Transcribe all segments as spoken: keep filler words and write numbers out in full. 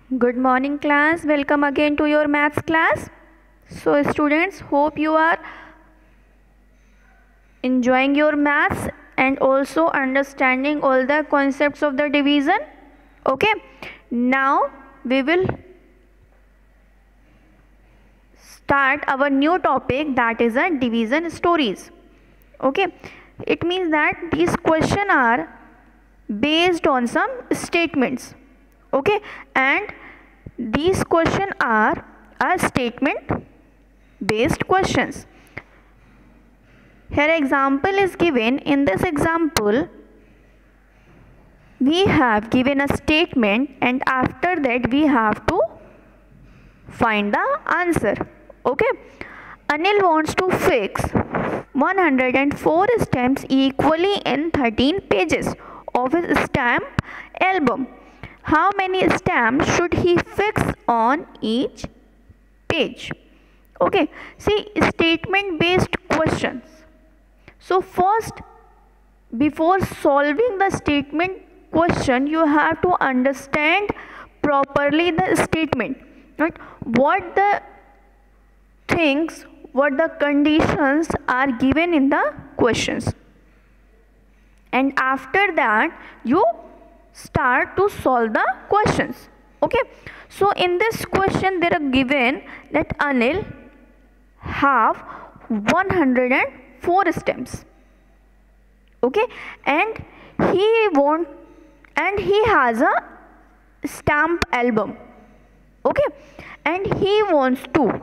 Good morning class, welcome again to your maths class. So students, hope you are enjoying your maths and also understanding all the concepts of the division. Okay, now we will start our new topic, that is a division stories. Okay, it means that these questions are based on some statements. Okay, and these questions are a statement based questions. Here example is given. In this example we have given a statement and after that we have to find the answer. Okay, Anil wants to fix one hundred four stamps equally in thirteen pages of his stamp album. How many stamps should he fix on each page? Okay, see, statement based questions. So first, before solving the statement question, you have to understand properly the statement, right? What the things, what the conditions are given in the questions, and after that you start to solve the questions. Okay, so in this question there are given that Anil have one hundred four stamps. Okay, and he want and he has a stamp album. Okay, and he wants to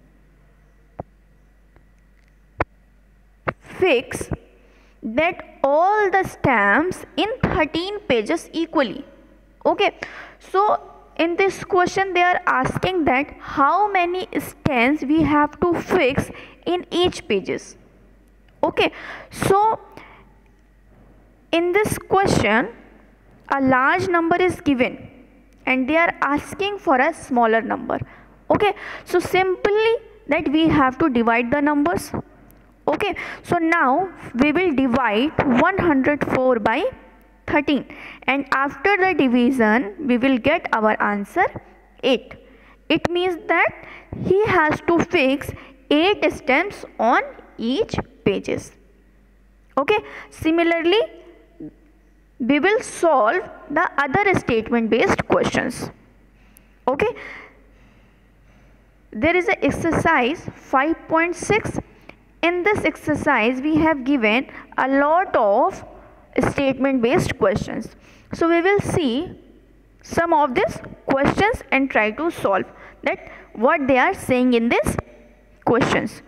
fix that all the stamps in thirteen pages equally. Okay, so in this question they are asking that how many stamps we have to fix in each pages. Okay, so in this question a large number is given and they are asking for a smaller number. Okay, so simply that we have to divide the numbers. Okay, so now we will divide one hundred four by thirteen and after the division we will get our answer eight. It means that he has to fix eight stamps on each pages. Okay, similarly we will solve the other statement based questions. Okay, there is an exercise five point six. In this exercise we have given a lot of statement based questions. So we will see some of these questions and try to solve that what they are saying in these questions.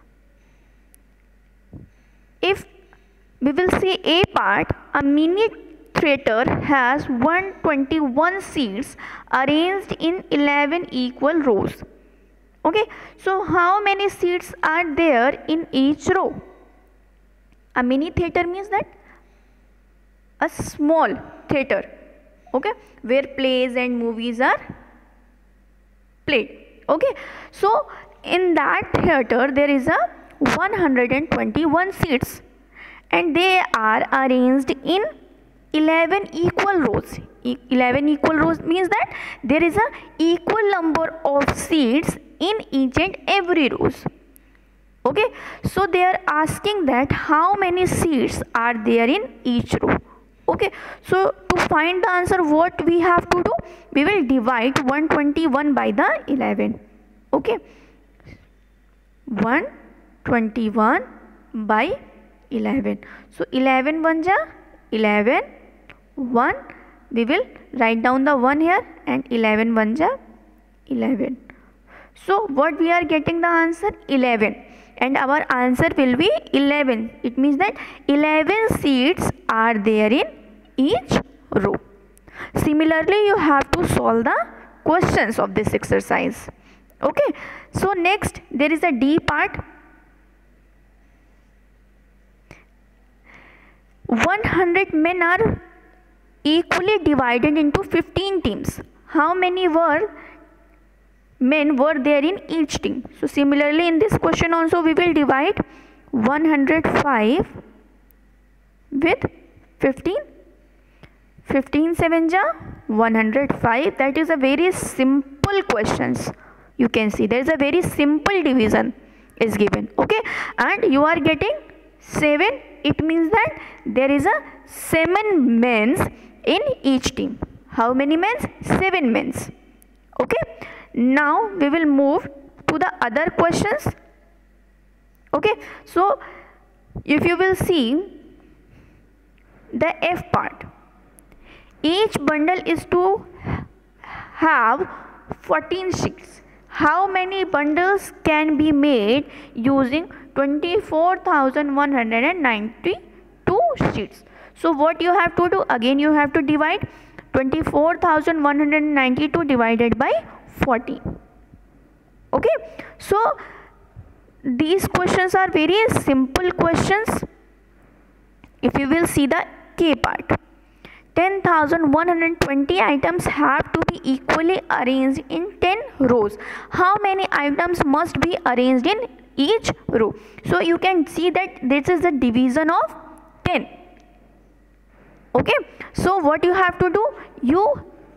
If we will see A part, a mini theatre has one hundred twenty-one seats arranged in eleven equal rows. Okay, so how many seats are there in each row? A mini theatre means that a small theatre, okay, where plays and movies are played. Okay, so in that theatre there is a one hundred twenty-one seats and they are arranged in eleven equal rows. E eleven equal rows means that there is a equal number of seats in each and every rows. Okay, so they are asking that how many seats are there in each row. Okay, so to find the answer what we have to do, we will divide one hundred twenty-one by the eleven. Okay, one hundred twenty-one by eleven. So eleven one ja eleven, one, we will write down the one here and eleven one ja eleven. So what we are getting the answer eleven and our answer will be eleven. It means that eleven seats are there in each row. Similarly you have to solve the questions of this exercise. Okay, so next there is a D part. one hundred men are equally divided into fifteen teams. How many were men were there in each team? So similarly in this question also we will divide one hundred five with fifteen. fifteen seven ja one hundred five. That is a very simple questions. You can see there is a very simple division is given. Okay, and you are getting seven. It means that there is a seven men in each team. How many men? Seven men. Okay, now we will move to the other questions. Okay, so if you will see the F part, each bundle is to have fourteen sheets. How many bundles can be made using twenty-four thousand one hundred ninety-two sheets? So what you have to do? Again you have to divide twenty-four thousand one hundred ninety-two divided by fourteen. Okay, so these questions are very simple questions. If you will see the K part, ten thousand one hundred twenty items have to be equally arranged in ten rows. How many items must be arranged in each row? So you can see that this is the division of ten. Okay, so what you have to do? You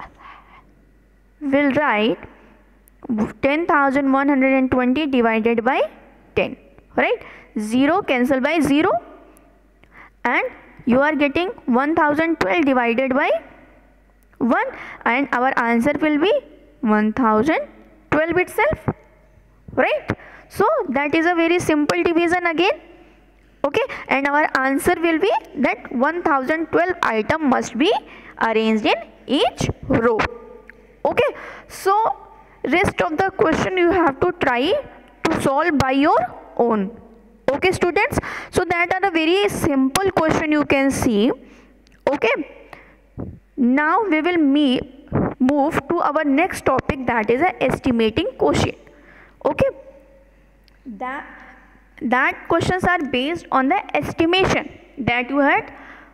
will write ten thousand one hundred twenty divided by ten, right? zero cancel by zero, and you are getting one thousand twelve divided by one, and our answer will be one thousand twelve itself, right? So that is a very simple division again. Okay, and our answer will be that one thousand twelve item must be arranged in each row. Okay, so rest of the question you have to try to solve by your own. Okay students, so that are a very simple question you can see. Okay, now we will me move to our next topic, that is a estimating quotient. Okay, that that questions are based on the estimation that you had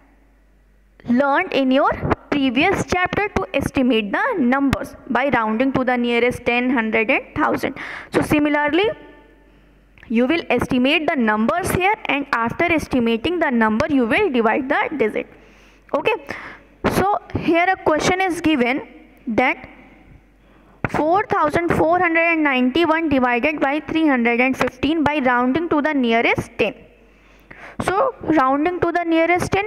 learned in your previous chapter to estimate the numbers by rounding to the nearest ten, one hundred and one thousand. So similarly you will estimate the numbers here, and after estimating the number you will divide the digit. Okay, so here a question is given that four thousand four hundred ninety-one divided by three hundred fifteen by rounding to the nearest ten. So rounding to the nearest ten,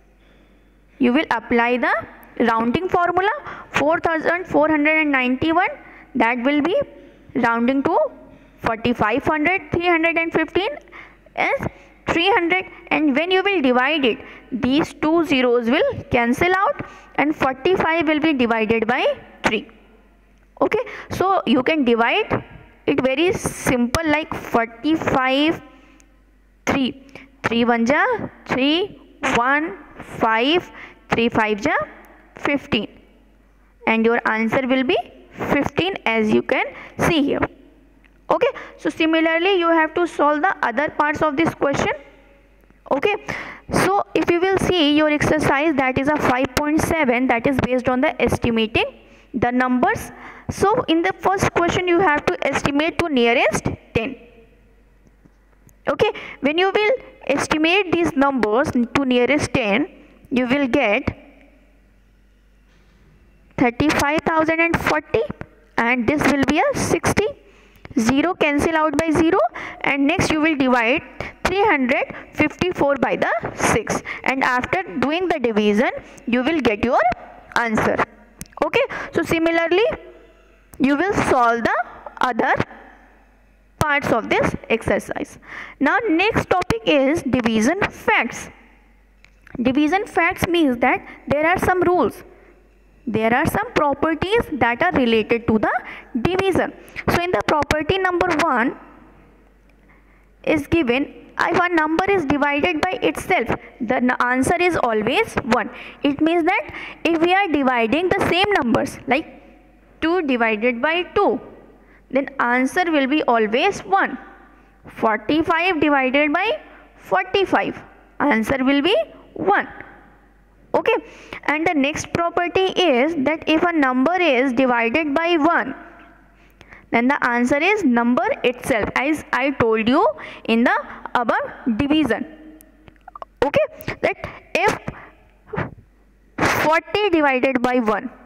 you will apply the rounding formula. Four thousand four hundred ninety-one, that will be rounding to forty-five hundred, three hundred fifteen is three hundred, and when you will divide it, these two zeros will cancel out and forty-five will be divided by three. Okay, so you can divide it very simple, like forty-five, three, three one ja three, one, five, three five ja fifteen, and your answer will be fifteen, as you can see here. Okay, so similarly you have to solve the other parts of this question. Okay, so if you will see your exercise, that is a five point seven, that is based on the estimating the numbers. So in the first question you have to estimate to nearest ten. Okay, when you will estimate these numbers to nearest ten, you will get thirty-five thousand forty, and this will be a sixty. zero cancel out by zero, and next you will divide three hundred fifty-four by the six, and after doing the division you will get your answer. Okay, so similarly you will solve the other parts of this exercise. Now next topic is division facts. Division facts means that there are some rules, there are some properties that are related to the division. So in the property number one is given, if a number is divided by itself, the answer is always one. It means that if we are dividing the same numbers, like two divided by two, then answer will be always one. forty-five divided by forty-five, answer will be one. Okay, and the next property is that if a number is divided by one, then the answer is number itself, as I told you in the above division. Okay, that if forty divided by one,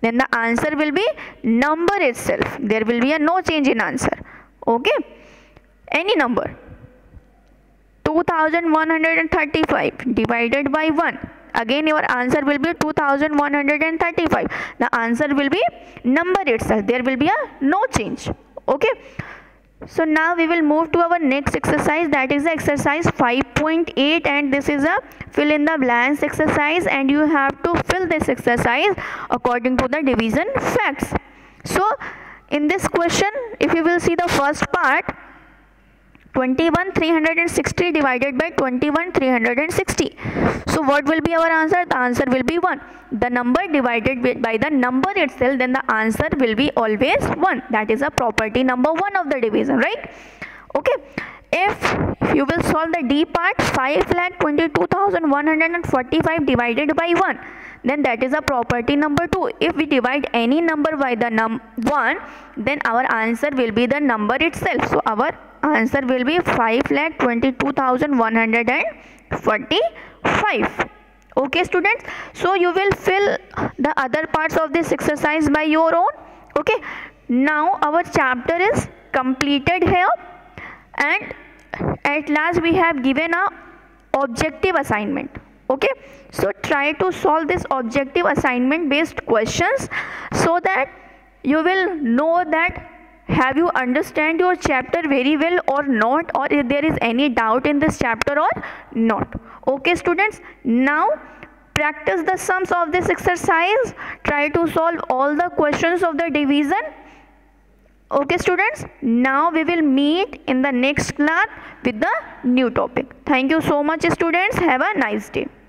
then the answer will be number itself. There will be a no change in answer. Okay, any number. two thousand one hundred thirty-five divided by one, again your answer will be two thousand one hundred thirty-five. The answer will be number itself. There will be a no change. Okay, so now we will move to our next exercise, that is exercise five point eight, and this is a fill in the blanks exercise, and you have to fill this exercise according to the division facts. So in this question, if you will see the first part, twenty-one three hundred sixty divided by twenty-one three hundred sixty. So what will be our answer? The answer will be one. The number divided by the number itself, then the answer will be always one. That is a property number one of the division, right? Okay, if you will solve the D part, five lakh twenty-two thousand one hundred forty-five divided by one, then that is a property number two. If we divide any number by the num one, then our answer will be the number itself. So our answer will be five lakh twenty-two thousand one hundred forty-five. Okay students, so you will fill the other parts of this exercise by your own. Okay, now our chapter is completed here, and at last we have given a objective assignment. Okay, so try to solve this objective assignment based questions so that you will know that have you understand your chapter very well or not, or if there is any doubt in this chapter or not. Okay students, now practice the sums of this exercise. Try to solve all the questions of the division. Okay students, now we will meet in the next class with the new topic. Thank you so much students. Have a nice day.